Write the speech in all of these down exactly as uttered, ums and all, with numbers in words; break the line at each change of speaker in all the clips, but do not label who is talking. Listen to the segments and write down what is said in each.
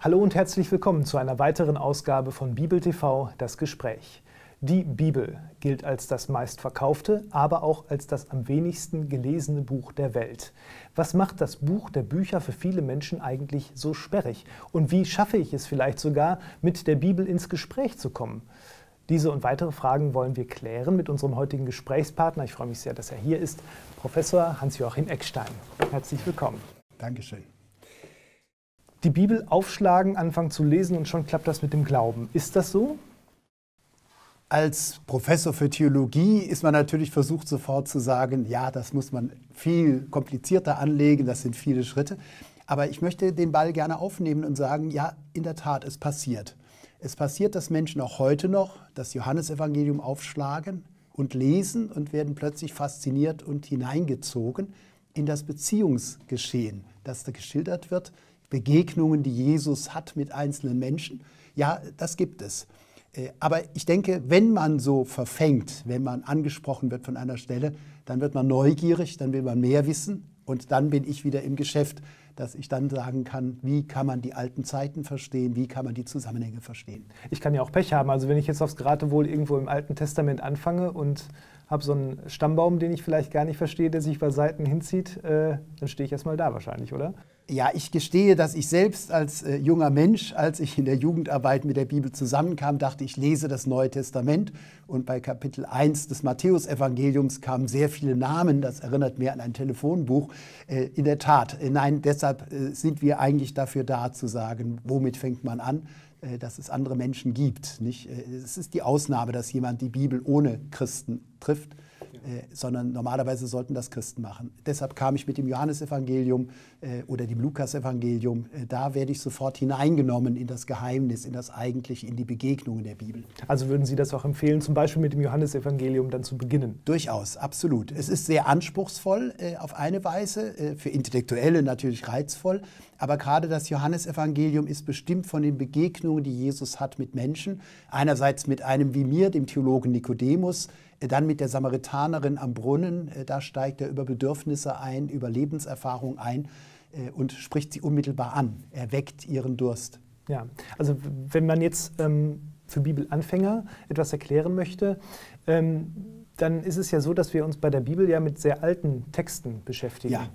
Hallo und herzlich willkommen zu einer weiteren Ausgabe von Bibel T V, das Gespräch. Die Bibel gilt als das meistverkaufte, aber auch als das am wenigsten gelesene Buch der Welt. Was macht das Buch der Bücher für viele Menschen eigentlich so sperrig? Und wie schaffe ich es vielleicht sogar, mit der Bibel ins Gespräch zu kommen? Diese und weitere Fragen wollen wir klären mit unserem heutigen Gesprächspartner. Ich freue mich sehr, dass er hier ist, Professor Hans-Joachim Eckstein. Herzlich willkommen.
Dankeschön.
Die Bibel aufschlagen, anfangen zu lesen und schon klappt das mit dem Glauben. Ist das so?
Als Professor für Theologie ist man natürlich versucht, sofort zu sagen, ja, das muss man viel komplizierter anlegen, das sind viele Schritte. Aber ich möchte den Ball gerne aufnehmen und sagen, ja, in der Tat, es passiert. Es passiert, dass Menschen auch heute noch das Johannesevangelium aufschlagen und lesen und werden plötzlich fasziniert und hineingezogen in das Beziehungsgeschehen, das da geschildert wird. Begegnungen, die Jesus hat mit einzelnen Menschen. Ja, das gibt es. Aber ich denke, wenn man so verfängt, wenn man angesprochen wird von einer Stelle, dann wird man neugierig, dann will man mehr wissen und dann bin ich wieder im Geschäft, dass ich dann sagen kann, wie kann man die alten Zeiten verstehen, wie kann man die Zusammenhänge verstehen.
Ich kann ja auch Pech haben, also wenn ich jetzt aufs Geratewohl irgendwo im Alten Testament anfange und habe so einen Stammbaum, den ich vielleicht gar nicht verstehe, der sich bei Seiten hinzieht, äh, dann stehe ich erstmal da wahrscheinlich, oder?
Ja, ich gestehe, dass ich selbst als äh, junger Mensch, als ich in der Jugendarbeit mit der Bibel zusammenkam, dachte, ich lese das Neue Testament. Und bei Kapitel eins des Matthäusevangeliums kamen sehr viele Namen. Das erinnert mir an ein Telefonbuch. Äh, in der Tat, äh, nein, deshalb äh, sind wir eigentlich dafür da, zu sagen, womit fängt man an, äh, dass es andere Menschen gibt. Nicht? Äh, es ist die Ausnahme, dass jemand die Bibel ohne Christen trifft. Äh, sondern normalerweise sollten das Christen machen. Deshalb kam ich mit dem Johannesevangelium äh, oder dem Lukasevangelium. Äh, da werde ich sofort hineingenommen in das Geheimnis, in das Eigentliche, in die Begegnungen der Bibel.
Also würden Sie das auch empfehlen, zum Beispiel mit dem Johannesevangelium dann zu beginnen?
Durchaus, absolut. Es ist sehr anspruchsvoll äh, auf eine Weise, äh, für Intellektuelle natürlich reizvoll, aber gerade das Johannesevangelium ist bestimmt von den Begegnungen, die Jesus hat mit Menschen. Einerseits mit einem wie mir, dem Theologen Nikodemus, dann mit der Samaritanerin am Brunnen, da steigt er über Bedürfnisse ein, über Lebenserfahrung ein und spricht sie unmittelbar an. Er weckt ihren Durst.
Ja, also wenn man jetzt ähm, für Bibelanfänger etwas erklären möchte, ähm, dann ist es ja so, dass wir uns bei der Bibel ja mit sehr alten Texten beschäftigen.
Ja.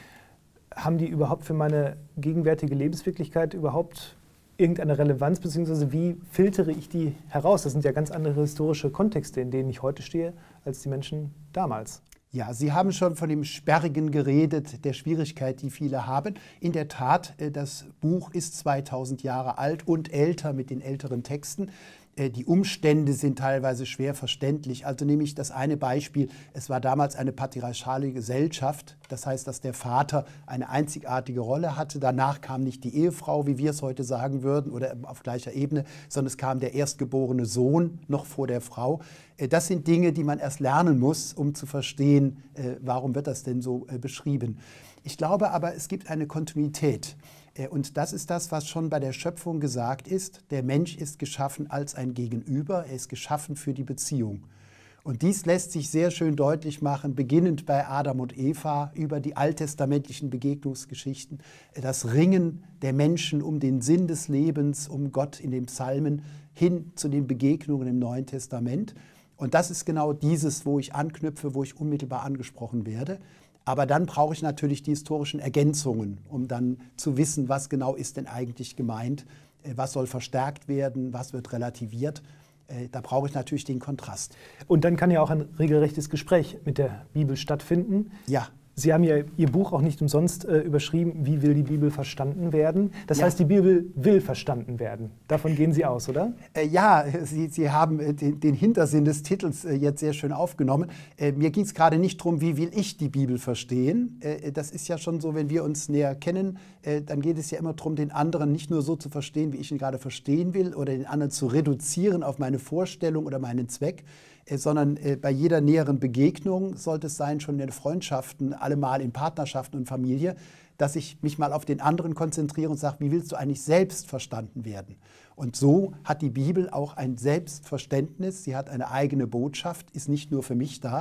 Haben die überhaupt für meine gegenwärtige Lebenswirklichkeit überhaupt irgendeine Relevanz, beziehungsweise wie filtere ich die heraus? Das sind ja ganz andere historische Kontexte, in denen ich heute stehe, als die Menschen damals.
Ja, Sie haben schon von dem Sperrigen geredet, der Schwierigkeit, die viele haben. In der Tat, das Buch ist zweitausend Jahre alt und älter mit den älteren Texten. Die Umstände sind teilweise schwer verständlich. Also nehme ich das eine Beispiel. Es war damals eine patriarchale Gesellschaft. Das heißt, dass der Vater eine einzigartige Rolle hatte. Danach kam nicht die Ehefrau, wie wir es heute sagen würden, oder auf gleicher Ebene, sondern es kam der erstgeborene Sohn noch vor der Frau. Das sind Dinge, die man erst lernen muss, um zu verstehen, warum wird das denn so beschrieben. Ich glaube aber, es gibt eine Kontinuität. Und das ist das, was schon bei der Schöpfung gesagt ist. Der Mensch ist geschaffen als ein Gegenüber, er ist geschaffen für die Beziehung. Und dies lässt sich sehr schön deutlich machen, beginnend bei Adam und Eva, über die alttestamentlichen Begegnungsgeschichten, das Ringen der Menschen um den Sinn des Lebens, um Gott in den Psalmen, hin zu den Begegnungen im Neuen Testament. Und das ist genau dieses, wo ich anknüpfe, wo ich unmittelbar angesprochen werde. Aber dann brauche ich natürlich die historischen Ergänzungen, um dann zu wissen, was genau ist denn eigentlich gemeint, was soll verstärkt werden, was wird relativiert. Da brauche ich natürlich den Kontrast.
Und dann kann ja auch ein regelrechtes Gespräch mit der Bibel stattfinden.
Ja.
Sie haben ja Ihr Buch auch nicht umsonst äh, überschrieben, wie will die Bibel verstanden werden? Das
ja.
heißt, die Bibel will verstanden werden. Davon gehen Sie aus, oder?
Äh, ja, Sie, Sie haben äh, den, den Hintersinn des Titels äh, jetzt sehr schön aufgenommen. Äh, mir ging es gerade nicht darum, wie will ich die Bibel verstehen. Äh, das ist ja schon so, wenn wir uns näher kennen, äh, dann geht es ja immer darum, den anderen nicht nur so zu verstehen, wie ich ihn gerade verstehen will, oder den anderen zu reduzieren auf meine Vorstellung oder meinen Zweck, äh, sondern äh, bei jeder näheren Begegnung sollte es sein, schon in den Freundschaften, allemal in Partnerschaften und Familie, dass ich mich mal auf den anderen konzentriere und sage, wie willst du eigentlich selbst verstanden werden? Und so hat die Bibel auch ein Selbstverständnis, sie hat eine eigene Botschaft, ist nicht nur für mich da,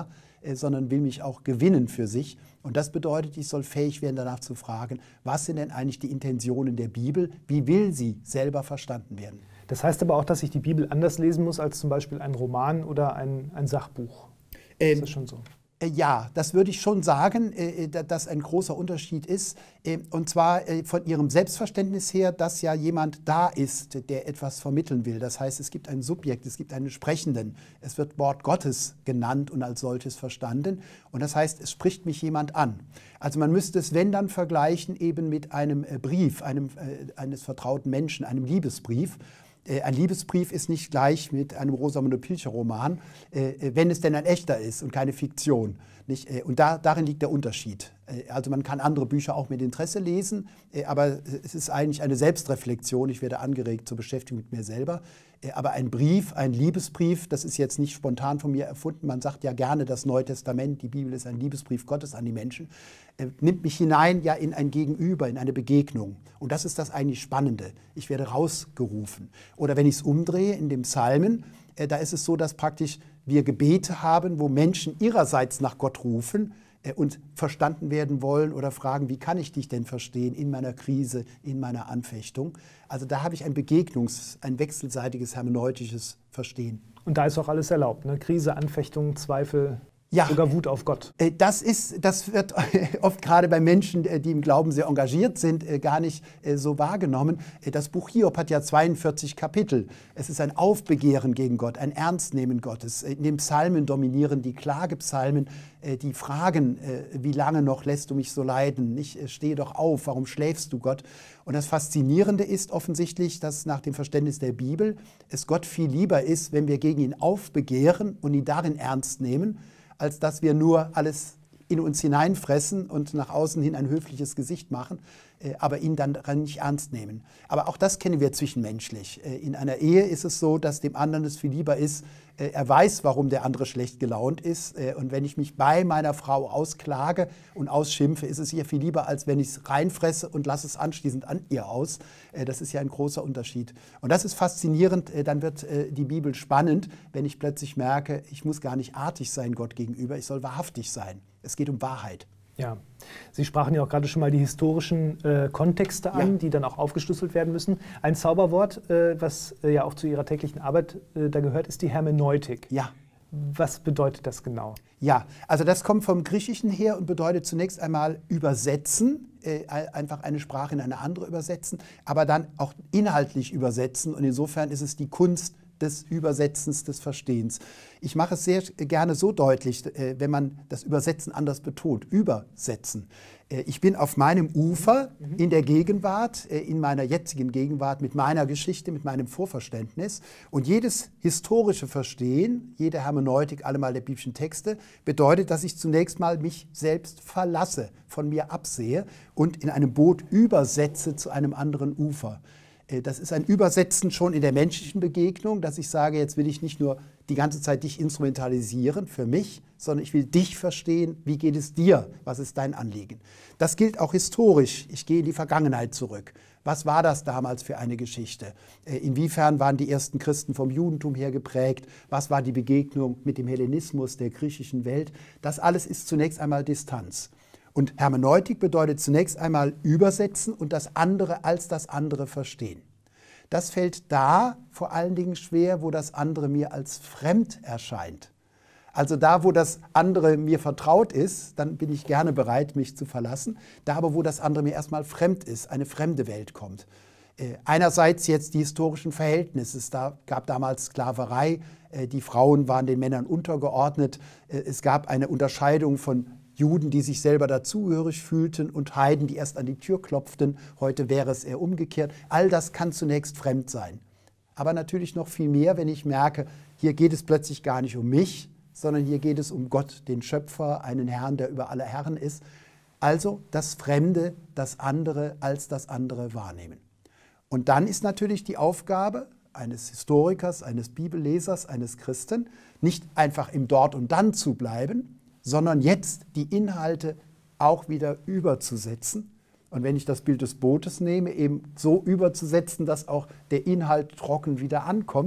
äh, sondern will mich auch gewinnen für sich. Und das bedeutet, ich soll fähig werden, danach zu fragen, was sind denn eigentlich die Intentionen der Bibel? Wie will sie selber verstanden werden?
Das heißt aber auch, dass ich die Bibel anders lesen muss als zum Beispiel ein Roman oder ein, ein Sachbuch.
Ähm,
ist das schon so?
Ja, das würde ich schon sagen, dass ein großer Unterschied ist. Und zwar von Ihrem Selbstverständnis her, dass ja jemand da ist, der etwas vermitteln will. Das heißt, es gibt ein Subjekt, es gibt einen Sprechenden. Es wird Wort Gottes genannt und als solches verstanden. Und das heißt, es spricht mich jemand an. Also man müsste es, wenn dann, vergleichen eben mit einem Brief, einem, eines vertrauten Menschen, einem Liebesbrief. Ein Liebesbrief ist nicht gleich mit einem Rosamunde Pilcher-Roman, wenn es denn ein echter ist und keine Fiktion. Nicht? Und da, darin liegt der Unterschied. Also man kann andere Bücher auch mit Interesse lesen, aber es ist eigentlich eine Selbstreflexion. Ich werde angeregt zur Beschäftigung mit mir selber. Aber ein Brief, ein Liebesbrief, das ist jetzt nicht spontan von mir erfunden. Man sagt ja gerne, das Neue Testament, die Bibel ist ein Liebesbrief Gottes an die Menschen, nimmt mich hinein ja in ein Gegenüber, in eine Begegnung. Und das ist das eigentlich Spannende. Ich werde rausgerufen. Oder wenn ich es umdrehe in dem Psalmen, da ist es so, dass praktisch wir Gebete haben, wo Menschen ihrerseits nach Gott rufen und verstanden werden wollen oder fragen, wie kann ich dich denn verstehen in meiner Krise, in meiner Anfechtung. Also da habe ich ein Begegnungs-, ein wechselseitiges hermeneutisches Verstehen.
Und da ist auch alles erlaubt, ne? Krise, Anfechtung, Zweifel,
ja,
sogar Wut auf Gott.
Das ist, das wird oft gerade bei Menschen, die im Glauben sehr engagiert sind, gar nicht so wahrgenommen. Das Buch Hiob hat ja zweiundvierzig Kapitel. Es ist ein Aufbegehren gegen Gott, ein Ernstnehmen Gottes. In den Psalmen dominieren die Klagepsalmen, die fragen, wie lange noch lässt du mich so leiden? Ich stehe doch auf, warum schläfst du, Gott? Und das Faszinierende ist offensichtlich, dass nach dem Verständnis der Bibel es Gott viel lieber ist, wenn wir gegen ihn aufbegehren und ihn darin ernst nehmen, als dass wir nur alles in uns hineinfressen und nach außen hin ein höfliches Gesicht machen, äh, aber ihn dann daran nicht ernst nehmen. Aber auch das kennen wir zwischenmenschlich. Äh, in einer Ehe ist es so, dass dem anderen es viel lieber ist, äh, er weiß, warum der andere schlecht gelaunt ist. Äh, und wenn ich mich bei meiner Frau ausklage und ausschimpfe, ist es ihr viel lieber, als wenn ich es reinfresse und lasse es anschließend an ihr aus. Äh, das ist ja ein großer Unterschied. Und das ist faszinierend. Äh, dann wird äh, die Bibel spannend, wenn ich plötzlich merke, ich muss gar nicht artig sein Gott gegenüber, ich soll wahrhaftig sein. Es geht um Wahrheit.
Ja, Sie sprachen ja auch gerade schon mal die historischen äh, Kontexte an, ja, die dann auch aufgeschlüsselt werden müssen. Ein Zauberwort, äh, was äh, ja auch zu Ihrer täglichen Arbeit äh, da gehört, ist die Hermeneutik.
Ja.
Was bedeutet das genau?
Ja, also das kommt vom Griechischen her und bedeutet zunächst einmal übersetzen, äh, einfach eine Sprache in eine andere übersetzen, aber dann auch inhaltlich übersetzen. Und insofern ist es die Kunst des Übersetzens, des Verstehens. Ich mache es sehr gerne so deutlich, wenn man das Übersetzen anders betont. Übersetzen. Ich bin auf meinem Ufer in der Gegenwart, in meiner jetzigen Gegenwart, mit meiner Geschichte, mit meinem Vorverständnis. Und jedes historische Verstehen, jede Hermeneutik, allemal der biblischen Texte, bedeutet, dass ich zunächst mal mich selbst verlasse, von mir absehe und in einem Boot übersetze zu einem anderen Ufer. Das ist ein Übersetzen schon in der menschlichen Begegnung, dass ich sage, jetzt will ich nicht nur die ganze Zeit dich instrumentalisieren für mich, sondern ich will dich verstehen, wie geht es dir, was ist dein Anliegen. Das gilt auch historisch, ich gehe in die Vergangenheit zurück. Was war das damals für eine Geschichte? Inwiefern waren die ersten Christen vom Judentum her geprägt? Was war die Begegnung mit dem Hellenismus, der griechischen Welt? Das alles ist zunächst einmal Distanz. Und Hermeneutik bedeutet zunächst einmal übersetzen und das andere als das andere verstehen. Das fällt da vor allen Dingen schwer, wo das andere mir als fremd erscheint. Also da, wo das andere mir vertraut ist, dann bin ich gerne bereit, mich zu verlassen. Da aber, wo das andere mir erstmal fremd ist, eine fremde Welt kommt. Äh, einerseits jetzt die historischen Verhältnisse. Es da, gab damals Sklaverei, äh, die Frauen waren den Männern untergeordnet. Äh, es gab eine Unterscheidung von Juden, die sich selber dazugehörig fühlten und Heiden, die erst an die Tür klopften. Heute wäre es eher umgekehrt. All das kann zunächst fremd sein. Aber natürlich noch viel mehr, wenn ich merke, hier geht es plötzlich gar nicht um mich, sondern hier geht es um Gott, den Schöpfer, einen Herrn, der über alle Herren ist. Also das Fremde, das andere als das andere wahrnehmen. Und dann ist natürlich die Aufgabe eines Historikers, eines Bibellesers, eines Christen, nicht einfach im Dort und Dann zu bleiben, sondern jetzt die Inhalte auch wieder überzusetzen. Und wenn ich das Bild des Bootes nehme, eben so überzusetzen, dass auch der Inhalt trocken wieder ankommt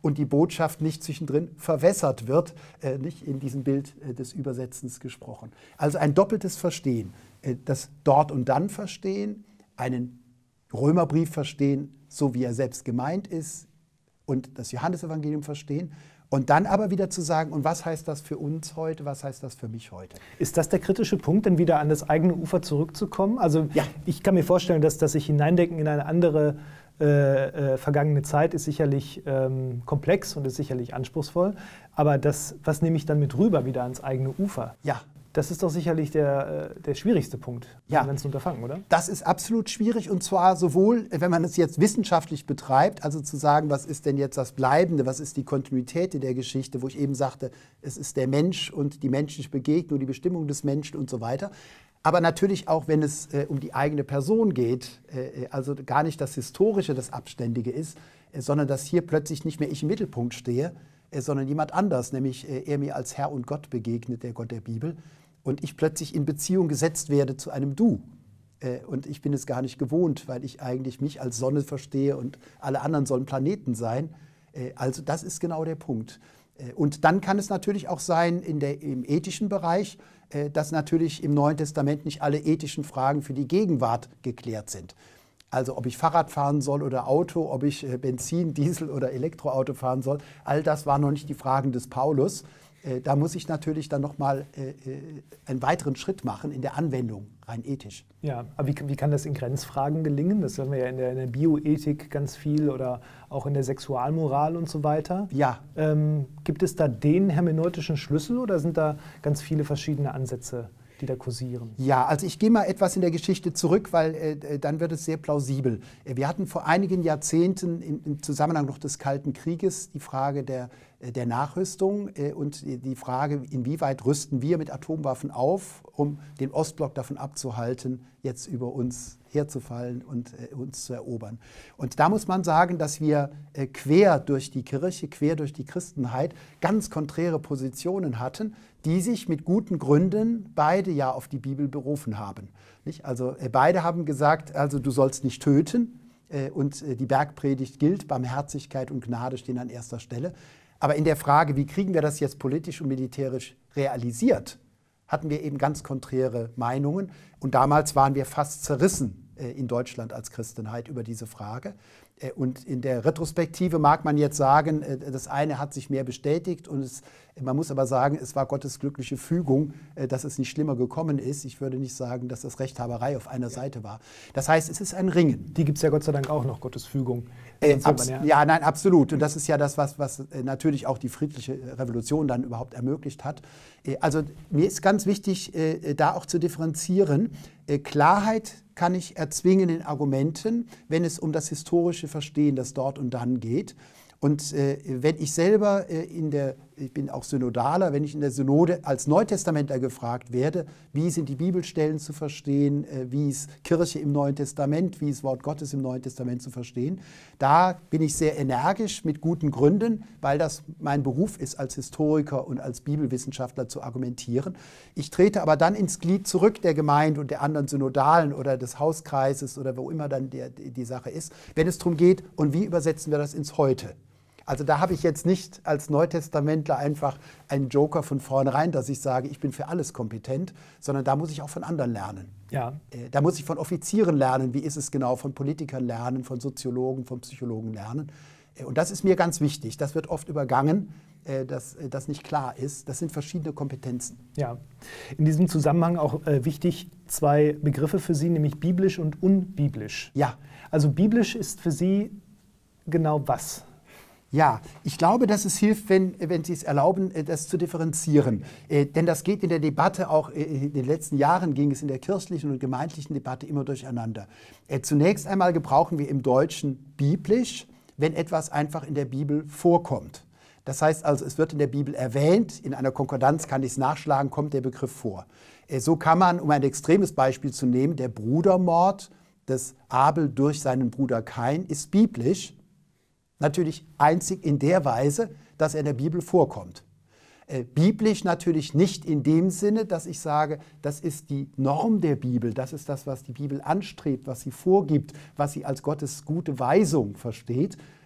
und die Botschaft nicht zwischendrin verwässert wird, äh, nicht in diesem Bild äh, des Übersetzens gesprochen. Also ein doppeltes Verstehen, äh, das Dort und Dann verstehen, einen Römerbrief verstehen, so wie er selbst gemeint ist, und das Johannesevangelium verstehen. Und dann aber wieder zu sagen, und was heißt das für uns heute, was heißt das für mich heute?
Ist das der kritische Punkt, denn wieder an das eigene Ufer zurückzukommen? Also
ja.
Ich kann mir vorstellen, dass, dass sich hineindenken in eine andere äh, äh, vergangene Zeit ist sicherlich ähm, komplex und ist sicherlich anspruchsvoll. Aber das, was nehme ich dann mit rüber wieder ans eigene Ufer?
Ja.
Das ist doch sicherlich der, der schwierigste Punkt
ja.
im ganzen Unterfangen, oder?
Das ist absolut schwierig, und zwar sowohl, wenn man es jetzt wissenschaftlich betreibt, also zu sagen, was ist denn jetzt das Bleibende, was ist die Kontinuität in der Geschichte, wo ich eben sagte, es ist der Mensch und die menschliche Begegnung, die Bestimmung des Menschen und so weiter. Aber natürlich auch, wenn es äh, um die eigene Person geht, äh, also gar nicht das Historische, das Abständige ist, äh, sondern dass hier plötzlich nicht mehr ich im Mittelpunkt stehe, äh, sondern jemand anders, nämlich äh, er mir als Herr und Gott begegnet, der Gott der Bibel. Und ich plötzlich in Beziehung gesetzt werde zu einem Du. Äh, und ich bin es gar nicht gewohnt, weil ich eigentlich mich als Sonne verstehe und alle anderen sollen Planeten sein. Äh, also das ist genau der Punkt. Äh, und dann kann es natürlich auch sein, in der, im ethischen Bereich, äh, dass natürlich im Neuen Testament nicht alle ethischen Fragen für die Gegenwart geklärt sind. Also ob ich Fahrrad fahren soll oder Auto, ob ich äh, Benzin, Diesel oder Elektroauto fahren soll, all das waren noch nicht die Fragen des Paulus. Da muss ich natürlich dann nochmal äh, einen weiteren Schritt machen in der Anwendung, rein ethisch.
Ja, aber wie, wie kann das in Grenzfragen gelingen? Das haben wir ja in der, in der Bioethik ganz viel oder auch in der Sexualmoral und so weiter.
Ja.
Ähm, gibt es da den hermeneutischen Schlüssel oder sind da ganz viele verschiedene Ansätze, die da kursieren?
Ja, also ich gehe mal etwas in der Geschichte zurück, weil äh, dann wird es sehr plausibel. Wir hatten vor einigen Jahrzehnten im, im Zusammenhang noch des Kalten Krieges die Frage der, äh, der Nachrüstung äh, und die Frage, inwieweit rüsten wir mit Atomwaffen auf, um den Ostblock davon abzuhalten, jetzt über uns herzufallen und äh, uns zu erobern. Und da muss man sagen, dass wir äh, quer durch die Kirche, quer durch die Christenheit ganz konträre Positionen hatten, die sich mit guten Gründen beide ja auf die Bibel berufen haben. Nicht? Also äh, beide haben gesagt, also du sollst nicht töten äh, und äh, die Bergpredigt gilt, Barmherzigkeit und Gnade stehen an erster Stelle. Aber in der Frage, wie kriegen wir das jetzt politisch und militärisch realisiert, hatten wir eben ganz konträre Meinungen. Und damals waren wir fast zerrissen äh, in Deutschland als Christenheit über diese Frage. Äh, und in der Retrospektive mag man jetzt sagen, äh, das eine hat sich mehr bestätigt. Und es, man muss aber sagen, es war Gottes glückliche Fügung, äh, dass es nicht schlimmer gekommen ist. Ich würde nicht sagen, dass das Rechthaberei auf einer ja. Seite war. Das heißt, es ist ein Ringen.
Die gibt es ja Gott sei Dank auch noch, Gottes Fügung.
Äh, abs- ja. ja, nein, absolut. Und das ist ja das, was, was äh, natürlich auch die friedliche Revolution dann überhaupt ermöglicht hat. Äh, also mir ist ganz wichtig, äh, da auch zu differenzieren. Äh, Klarheit kann ich erzwingen in Argumenten, wenn es um das historische Verstehen, das Dort und Dann geht. Und äh, wenn ich selber äh, in der, ich bin auch Synodaler, wenn ich in der Synode als Neutestamentler gefragt werde, wie sind die Bibelstellen zu verstehen, äh, wie ist Kirche im Neuen Testament, wie ist Wort Gottes im Neuen Testament zu verstehen, da bin ich sehr energisch mit guten Gründen, weil das mein Beruf ist, als Historiker und als Bibelwissenschaftler zu argumentieren. Ich trete aber dann ins Glied zurück der Gemeinde und der anderen Synodalen oder des Hauskreises oder wo immer dann die, die Sache ist, wenn es darum geht, und wie übersetzen wir das ins Heute? Also da habe ich jetzt nicht als Neutestamentler einfach einen Joker von vornherein, dass ich sage, ich bin für alles kompetent, sondern da muss ich auch von anderen lernen.
Ja.
Da muss ich von Offizieren lernen, wie ist es genau, von Politikern lernen, von Soziologen, von Psychologen lernen. Und das ist mir ganz wichtig. Das wird oft übergangen, dass das nicht klar ist. Das sind verschiedene Kompetenzen.
Ja, in diesem Zusammenhang auch äh, wichtig, zwei Begriffe für Sie, nämlich biblisch und unbiblisch.
Ja.
Also biblisch ist für Sie genau was?
Ja, ich glaube, dass es hilft, wenn, wenn Sie es erlauben, das zu differenzieren. Äh, denn das geht in der Debatte, auch in den letzten Jahren ging es in der kirchlichen und gemeindlichen Debatte immer durcheinander. Äh, zunächst einmal gebrauchen wir im Deutschen biblisch, wenn etwas einfach in der Bibel vorkommt. Das heißt also, es wird in der Bibel erwähnt, in einer Konkordanz kann ich es nachschlagen, kommt der Begriff vor. Äh, so kann man, um ein extremes Beispiel zu nehmen, der Brudermord des Abel durch seinen Bruder Kain ist biblisch. Natürlich einzig in der Weise, dass er in der Bibel vorkommt. Äh, biblisch natürlich nicht in dem Sinne, dass ich sage, das ist die Norm der Bibel, das ist das, was die Bibel anstrebt, was sie vorgibt, was sie als Gottes gute Weisung versteht.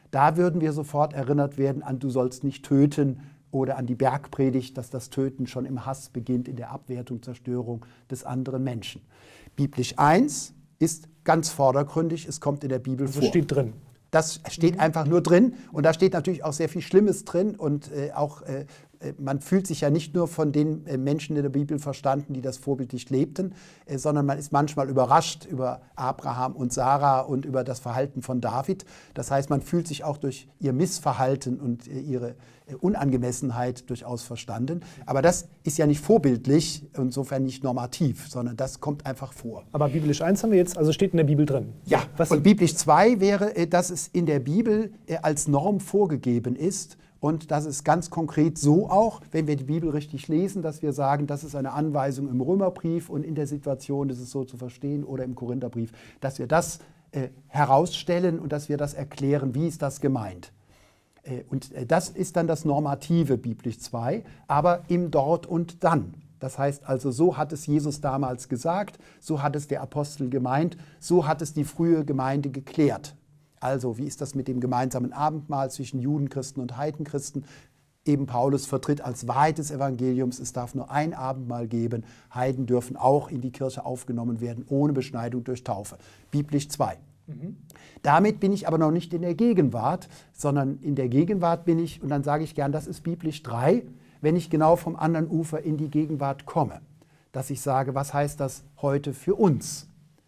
Da würden wir sofort erinnert werden an du sollst nicht töten oder an die Bergpredigt, dass das Töten schon im Hass beginnt, in der Abwertung, Zerstörung des anderen Menschen. Biblisch eins ist ganz vordergründig, es kommt in der Bibel
Das
vor.
steht drin.
Das steht mhm. einfach nur drin und da steht natürlich auch sehr viel Schlimmes drin und äh, auch äh, man fühlt sich ja nicht nur von den äh, Menschen in der Bibel verstanden, die das vorbildlich lebten, äh, sondern man ist manchmal überrascht über Abraham und Sarah und über das Verhalten von David. Das heißt, man fühlt sich auch durch ihr Missverhalten und äh, ihre äh, Unangemessenheit durchaus verstanden. Aber das ist ja nicht vorbildlich, insofern nicht normativ, sondern das kommt einfach vor.
Aber biblisch eins haben wir jetzt, also steht in der Bibel drin.
Ja, was und biblisch zwei wäre, äh, dass es in der Bibel äh, als Norm vorgegeben ist. Und das ist ganz konkret so auch, wenn wir die Bibel richtig lesen, dass wir sagen, das ist eine Anweisung im Römerbrief und in der Situation ist es so zu verstehen oder im Korintherbrief, dass wir das äh, herausstellen und dass wir das erklären, wie ist das gemeint. Äh, und äh, das ist dann das normative biblisch zwei, aber im Dort und Dann. Das heißt also, so hat es Jesus damals gesagt, so hat es der Apostel gemeint, so hat es die frühe Gemeinde geklärt. Also, wie ist das mit dem gemeinsamen Abendmahl zwischen Judenchristen und Heidenchristen? Eben Paulus vertritt als Wahrheit des Evangeliums, es darf nur ein Abendmahl geben. Heiden dürfen auch in die Kirche aufgenommen werden, ohne Beschneidung durch Taufe. Biblisch zwei. Mhm. Damit bin ich aber noch nicht in der Gegenwart, sondern in der Gegenwart bin ich, und dann sage ich gern, das ist biblisch drei, wenn ich genau vom anderen Ufer in die Gegenwart komme. Dass ich sage, was heißt das heute für uns?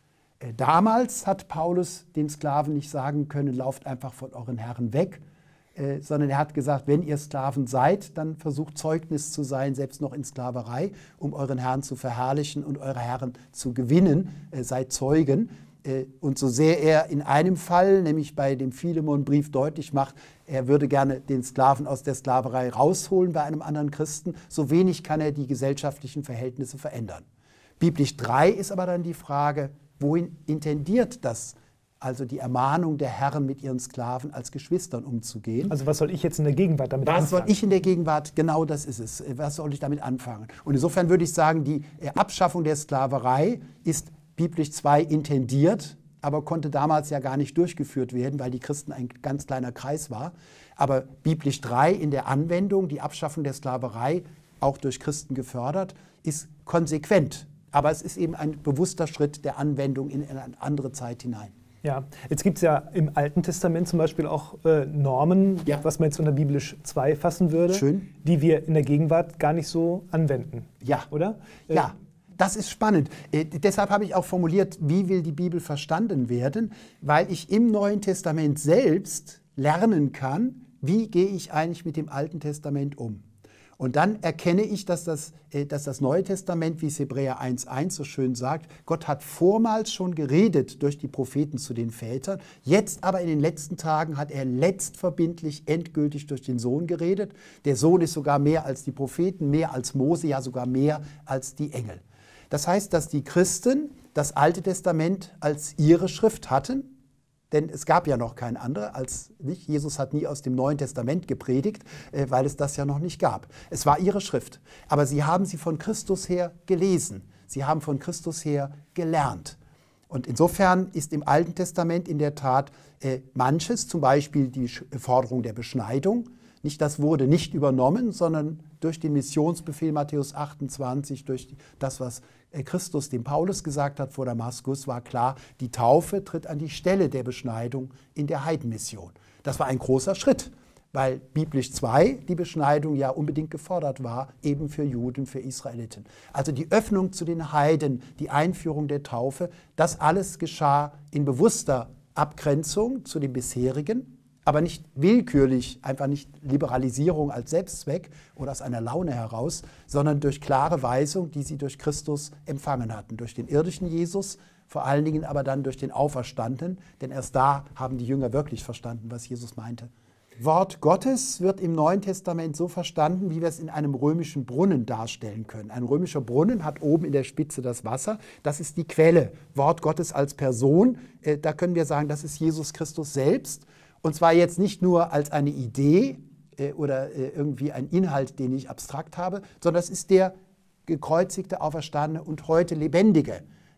Damals hat Paulus den Sklaven nicht sagen können, lauft einfach von euren Herren weg, äh, sondern er hat gesagt, wenn ihr Sklaven seid, dann versucht Zeugnis zu sein, selbst noch in Sklaverei, um euren Herrn zu verherrlichen und eure Herren zu gewinnen, äh, seid Zeugen. Äh, und so sehr er in einem Fall, nämlich bei dem Philemon-Brief deutlich macht, er würde gerne den Sklaven aus der Sklaverei rausholen bei einem anderen Christen, so wenig kann er die gesellschaftlichen Verhältnisse verändern. Biblisch drei ist aber dann die Frage, wohin intendiert das, also die Ermahnung der Herren mit ihren Sklaven als Geschwistern umzugehen?
Also was soll ich jetzt in der Gegenwart damit
was
anfangen?
Was soll ich in der Gegenwart, genau das ist es. Was soll ich damit anfangen? Und insofern würde ich sagen, die Abschaffung der Sklaverei ist biblisch zwei intendiert, aber konnte damals ja gar nicht durchgeführt werden, weil die Christen ein ganz kleiner Kreis war. Aber biblisch drei in der Anwendung, die Abschaffung der Sklaverei, auch durch Christen gefördert, ist konsequent. Aber es ist eben ein bewusster Schritt der Anwendung in eine andere Zeit hinein.
Ja, jetzt gibt es ja im Alten Testament zum Beispiel auch äh, Normen, ja. was man jetzt unter biblisch zwei fassen würde,
Schön.
Die wir in der Gegenwart gar nicht so anwenden.
Ja,
oder? Äh,
ja. Das ist spannend. Äh, deshalb habe ich auch formuliert, wie will die Bibel verstanden werden, weil ich im Neuen Testament selbst lernen kann, wie gehe ich eigentlich mit dem Alten Testament um. Und dann erkenne ich, dass das, dass das Neue Testament, wie es Hebräer eins eins so schön sagt, Gott hat vormals schon geredet durch die Propheten zu den Vätern, jetzt aber in den letzten Tagen hat er letztverbindlich, endgültig durch den Sohn geredet. Der Sohn ist sogar mehr als die Propheten, mehr als Mose, ja sogar mehr als die Engel. Das heißt, dass die Christen das Alte Testament als ihre Schrift hatten, denn es gab ja noch kein anderes als nicht. Jesus hat nie aus dem Neuen Testament gepredigt, äh, weil es das ja noch nicht gab. Es war ihre Schrift. Aber sie haben sie von Christus her gelesen. Sie haben von Christus her gelernt. Und insofern ist im Alten Testament in der Tat äh, manches, zum Beispiel die Forderung der Beschneidung, nicht, das wurde nicht übernommen, sondern durch den Missionsbefehl Matthäus achtundzwanzig, durch das, was Christus dem Paulus gesagt hat vor Damaskus, war klar, die Taufe tritt an die Stelle der Beschneidung in der Heidenmission. Das war ein großer Schritt, weil biblisch zwei die Beschneidung ja unbedingt gefordert war, eben für Juden, für Israeliten. Also die Öffnung zu den Heiden, die Einführung der Taufe, das alles geschah in bewusster Abgrenzung zu dem bisherigen, aber nicht willkürlich, einfach nicht Liberalisierung als Selbstzweck oder aus einer Laune heraus, sondern durch klare Weisung, die sie durch Christus empfangen hatten, durch den irdischen Jesus, vor allen Dingen aber dann durch den Auferstandenen, denn erst da haben die Jünger wirklich verstanden, was Jesus meinte. Wort Gottes wird im Neuen Testament so verstanden, wie wir es in einem römischen Brunnen darstellen können. Ein römischer Brunnen hat oben in der Spitze das Wasser, das ist die Quelle. Wort Gottes als Person, äh, da können wir sagen, das ist Jesus Christus selbst. Und zwar jetzt nicht nur als eine Idee äh, oder äh, irgendwie ein Inhalt, den ich abstrakt habe, sondern das ist der gekreuzigte, auferstandene und heute lebendige.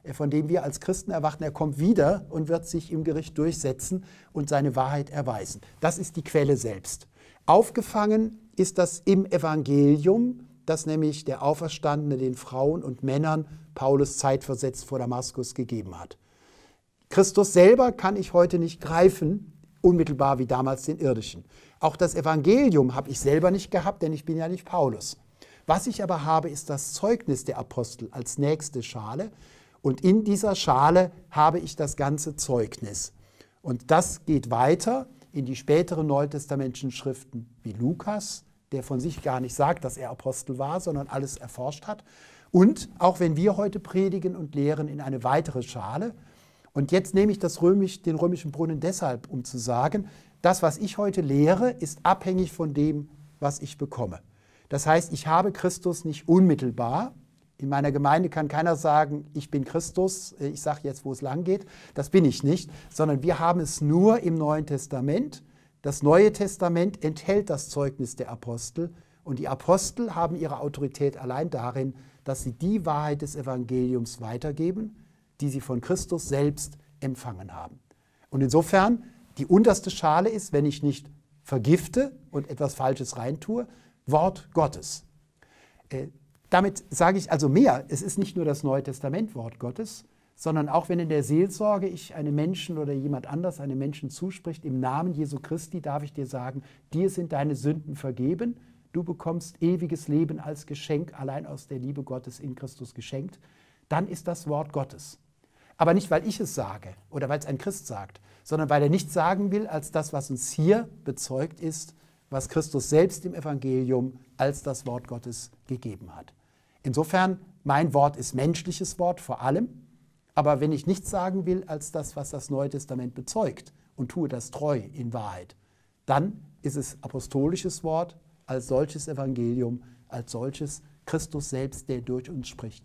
von dem wir als Christen erwarten, er kommt wieder und wird sich im Gericht durchsetzen und seine Wahrheit erweisen. Das ist die Quelle selbst. Aufgefangen ist das im Evangelium, das nämlich der Auferstandene den Frauen und Männern Paulus zeitversetzt vor Damaskus gegeben hat. Christus selber kann ich heute nicht greifen, unmittelbar wie damals den irdischen. Auch das Evangelium habe ich selber nicht gehabt, denn ich bin ja nicht Paulus. Was ich aber habe, ist das Zeugnis der Apostel als nächste Schale. Und in dieser Schale habe ich das ganze Zeugnis. Und das geht weiter in die späteren neutestamentlichen Schriften wie Lukas, der von sich gar nicht sagt, dass er Apostel war, sondern alles erforscht hat. Und auch wenn wir heute predigen und lehren, in eine weitere Schale. Und jetzt nehme ich das Römisch, den römischen Brunnen deshalb, um zu sagen, das, was ich heute lehre, ist abhängig von dem, was ich bekomme. Das heißt, ich habe Christus nicht unmittelbar. In meiner Gemeinde kann keiner sagen, ich bin Christus, ich sage jetzt, wo es lang geht. Das bin ich nicht, sondern wir haben es nur im Neuen Testament. Das Neue Testament enthält das Zeugnis der Apostel und die Apostel haben ihre Autorität allein darin, dass sie die Wahrheit des Evangeliums weitergeben, die sie von Christus selbst empfangen haben. Und insofern, die unterste Schale ist, wenn ich nicht vergifte und etwas Falsches reintue, Wort Gottes. Äh, damit sage ich also mehr. Es ist nicht nur das Neue Testament Wort Gottes, sondern auch wenn in der Seelsorge ich einem Menschen oder jemand anders einem Menschen zuspricht, im Namen Jesu Christi darf ich dir sagen, dir sind deine Sünden vergeben, du bekommst ewiges Leben als Geschenk, allein aus der Liebe Gottes in Christus geschenkt, dann ist das Wort Gottes. Aber nicht, weil ich es sage oder weil es ein Christ sagt, sondern weil er nichts sagen will als das, was uns hier bezeugt ist, was Christus selbst im Evangelium als das Wort Gottes gegeben hat. Insofern, mein Wort ist menschliches Wort vor allem, aber wenn ich nichts sagen will als das, was das Neue Testament bezeugt und tue das treu in Wahrheit, dann ist es apostolisches Wort, als solches Evangelium, als solches Christus selbst, der durch uns spricht.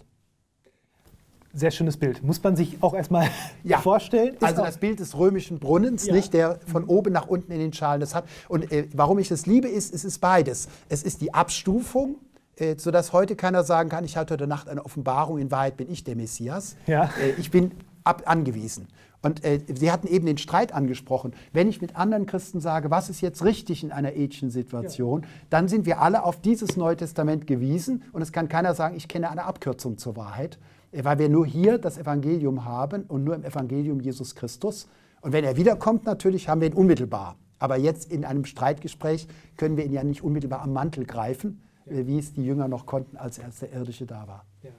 Sehr schönes Bild. Muss man sich auch erstmal ja. vorstellen.
Ist also das Bild des römischen Brunnens, ja. nicht der von oben nach unten in den Schalen das hat. Und äh, warum ich das liebe, ist, es ist beides. Es ist die Abstufung, äh, sodass heute keiner sagen kann, ich hatte heute Nacht eine Offenbarung, in Wahrheit bin ich der Messias. Ja. Äh, ich bin ab angewiesen. Und äh, Sie hatten eben den Streit angesprochen. Wenn ich mit anderen Christen sage, was ist jetzt richtig in einer ethischen Situation, ja. dann sind wir alle auf dieses Neue Testament gewiesen. Und es kann keiner sagen, ich kenne eine Abkürzung zur Wahrheit. Weil wir nur hier das Evangelium haben und nur im Evangelium Jesus Christus. Und wenn er wiederkommt, natürlich haben wir ihn unmittelbar. Aber jetzt in einem Streitgespräch können wir ihn ja nicht unmittelbar am Mantel greifen, ja. wie es die Jünger noch konnten, als erst der Irdische da war. Ja.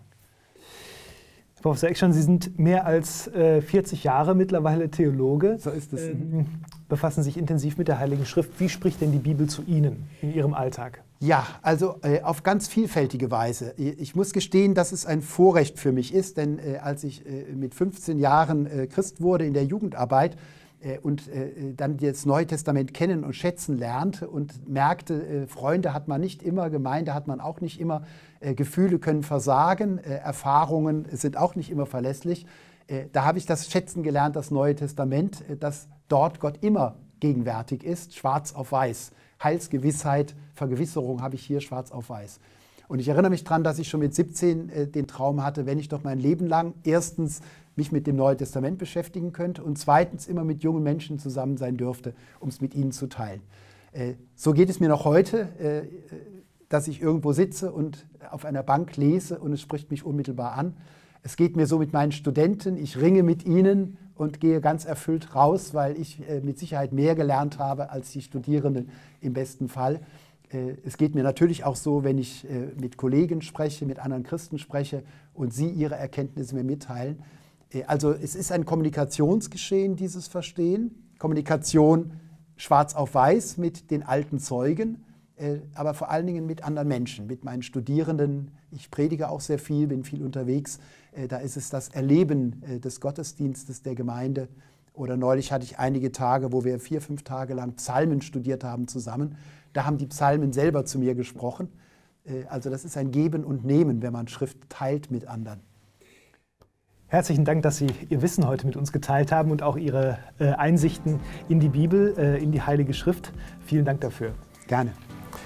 Herr Professor Eckstein, Sie sind mehr als äh, vierzig Jahre mittlerweile Theologe.
So ist es.
Ähm, befassen sich intensiv mit der Heiligen Schrift. Wie spricht denn die Bibel zu Ihnen in Ihrem Alltag?
Ja, also äh, auf ganz vielfältige Weise. Ich muss gestehen, dass es ein Vorrecht für mich ist, denn äh, als ich äh, mit fünfzehn Jahren äh, Christ wurde in der Jugendarbeit äh, und äh, dann das Neue Testament kennen und schätzen lernte und merkte, äh, Freunde hat man nicht immer, Gemeinde hat man auch nicht immer, äh, Gefühle können versagen, äh, Erfahrungen sind auch nicht immer verlässlich. Äh, da habe ich das schätzen gelernt, das Neue Testament, äh, dass dort Gott immer gegenwärtig ist, schwarz auf weiß. Heilsgewissheit, Vergewisserung habe ich hier schwarz auf weiß. Und ich erinnere mich daran, dass ich schon mit siebzehn äh, den Traum hatte, wenn ich doch mein Leben lang erstens mich mit dem Neuen Testament beschäftigen könnte und zweitens immer mit jungen Menschen zusammen sein dürfte, um es mit ihnen zu teilen. Äh, so geht es mir noch heute, äh, dass ich irgendwo sitze und auf einer Bank lese und es spricht mich unmittelbar an. Es geht mir so mit meinen Studenten, ich ringe mit ihnen und gehe ganz erfüllt raus, weil ich äh, mit Sicherheit mehr gelernt habe als die Studierenden im besten Fall. Äh, es geht mir natürlich auch so, wenn ich äh, mit Kollegen spreche, mit anderen Christen spreche und sie ihre Erkenntnisse mir mitteilen. Äh, also es ist ein Kommunikationsgeschehen, dieses Verstehen. Kommunikation schwarz auf weiß mit den alten Zeugen, äh, aber vor allen Dingen mit anderen Menschen, mit meinen Studierenden. Ich predige auch sehr viel, bin viel unterwegs. Da ist es das Erleben des Gottesdienstes der Gemeinde. Oder neulich hatte ich einige Tage, wo wir vier, fünf Tage lang Psalmen studiert haben zusammen. Da haben die Psalmen selber zu mir gesprochen. Also das ist ein Geben und Nehmen, wenn man Schrift teilt mit anderen.
Herzlichen Dank, dass Sie Ihr Wissen heute mit uns geteilt haben und auch Ihre Einsichten in die Bibel, in die Heilige Schrift. Vielen Dank dafür.
Gerne.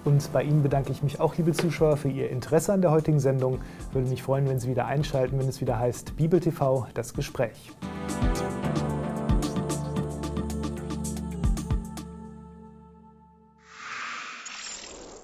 Und bei Ihnen bedanke ich mich auch, liebe Zuschauer, für Ihr Interesse an der heutigen Sendung. Ich würde mich freuen, wenn Sie wieder einschalten, wenn es wieder heißt Bibel T V, das Gespräch.